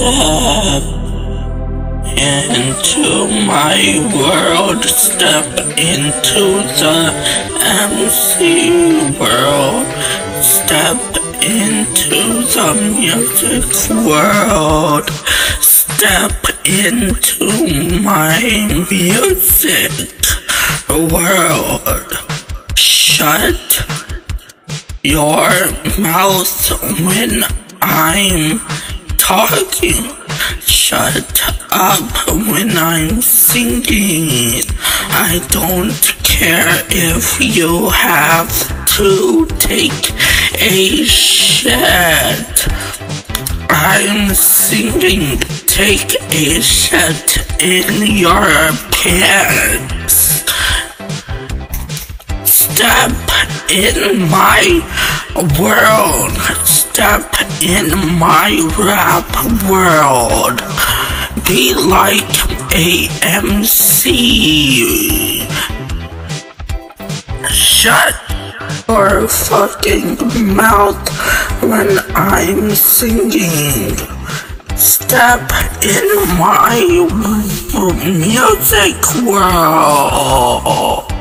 Step into my world, step into the MC world, step into the music world, step into my music world. Shut your mouth when I'm talking. Shut up when I'm singing. I don't care if you have to take a shit. I'm singing. Take a shit in your pants. Step in my world. Step in my rap world. Be like a MC. Shut your fucking mouth when I'm singing. Step in my music world.